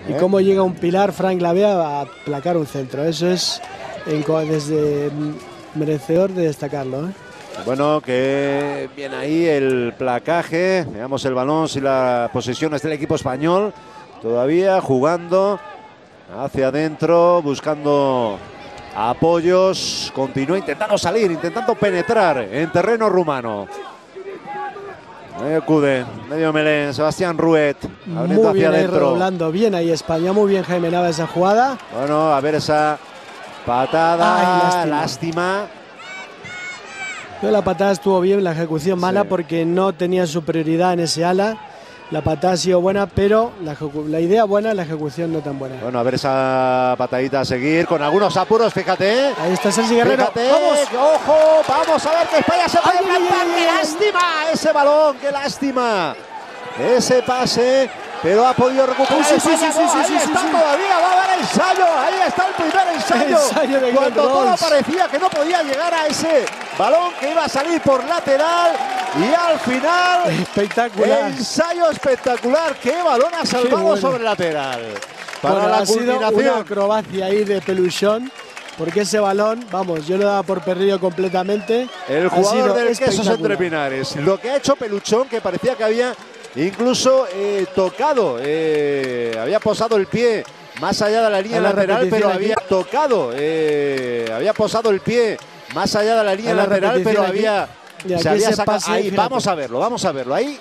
Y cómo llega un pilar, Frank Lavea, a aplacar un centro. Eso es desde merecedor de destacarlo. Bueno, que viene ahí el placaje. Veamos el balón, si la posesión es del equipo español. Todavía jugando hacia adentro, buscando apoyos. Continúa intentando salir, intentando penetrar en terreno rumano. Medio Cude, medio Melén, Sebastián Ruet, abriendo muy bien hacia ahí, adentro. redoblando bien ahí España, muy bien Jaime Nava esa jugada. Bueno, a ver esa patada. Ay, lástima. Pero la patada estuvo bien, la ejecución mala Sí. porque no tenía superioridad en ese ala. La patada ha sido buena, pero la idea buena, la ejecución no tan buena. Bueno, a ver esa patadita a seguir con algunos apuros, fíjate. Ahí está Sergi Guerrero. Fíjate, ¡Vamos! ¡Ojo! Vamos a ver que España se puede ¡Ay, ay, plantar. ay, ¡Qué ay, ay! lástima ese balón! ¡Qué lástima! Ese pase, pero ha podido recuperar. Sí, España. sí, sí, No, sí, ahí sí, está sí. todavía, va a haber ensayo. Ahí está el primer ensayo. De Cuando Glenn todo Rolls. parecía que no podía llegar a ese balón que iba a salir por lateral. Y al final, Espectacular. ensayo espectacular. ¡Qué balón ha salvado bueno. sobre lateral! Para Bueno, la ha sido culminación. una acrobacia ahí de Peluchón, porque ese balón, vamos, yo lo daba por perdido completamente. El Ha jugador sido del Quesos espectacular. Entre Pinares. Lo que ha hecho Peluchón, que parecía que había incluso tocado, había posado el pie más allá de la línea En la lateral, pero repetición había aquí. tocado, había posado el pie más allá de la línea En la lateral, pero repetición aquí. había, Y aquí se había ese sacado. pase, Ahí, fíjate. vamos a verlo, ahí.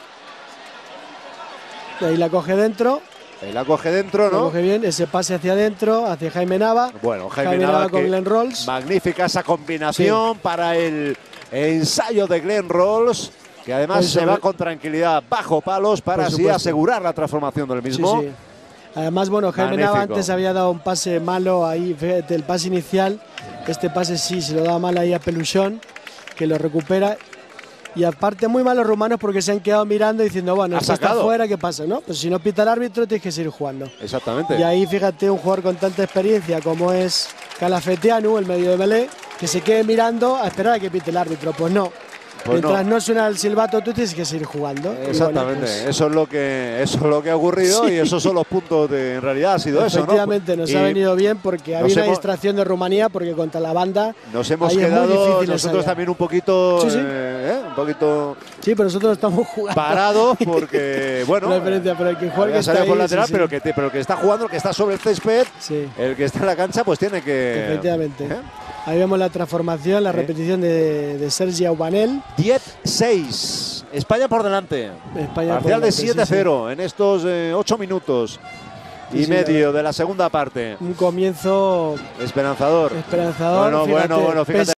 Ahí la coge dentro, Ahí la coge dentro, la ¿no? coge bien, ese pase hacia adentro, hacia Jaime Nava. Bueno, Jaime Nava con que Glenn Rolls. magnífica esa combinación para el ensayo de Glenn Rolls, que además Pues se sobre- va con tranquilidad bajo palos para Por así supuesto. asegurar la transformación del Sí, mismo. sí. Además, bueno, Jaime Nava Magnífico. antes había dado un pase malo ahí, fíjate, el pase inicial. Este pase sí se lo da mal ahí a Peluchón, que lo recupera. Y aparte, muy malos rumanos porque se han quedado mirando y diciendo, bueno, Ha esto está sacado. fuera, ¿qué pasa? ¿No? Pues si no pita el árbitro, tienes que seguir jugando. Exactamente. Y ahí, fíjate, un jugador con tanta experiencia como es Calafeteanu, el medio de Melé, que se quede mirando a esperar a que pite el árbitro. Pues no. Pues Mientras no. no suena el silbato, tú tienes que seguir jugando. Y bueno, Exactamente, pues, eso es lo que ha ocurrido Sí. y esos son los puntos en realidad ha sido eso, ¿no? efectivamente, nos Y ha venido bien porque nos había una hemos- distracción de Rumanía porque contra la banda Nos hemos ahí es muy quedado difícil nosotros ensayar. también un poquito, Sí, sí. un poquito Sí, pero nosotros estamos jugando. parados porque, bueno, La diferencia, pero el que juega había que está salido ahí, por lateral, sí, sí. pero el que está jugando, el que está sobre el césped, Sí, el que está en la cancha, pues tiene que… efectivamente. ¿eh? Ahí vemos la transformación, la repetición de Sergi Aubanel. 10-6, España por delante. España por Parcial de delante, sí, 7-0 en estos 8 minutos Sí, y sí, medio de la segunda parte. Un comienzo Esperanzador. esperanzador. Bueno, fíjate, fíjate. pese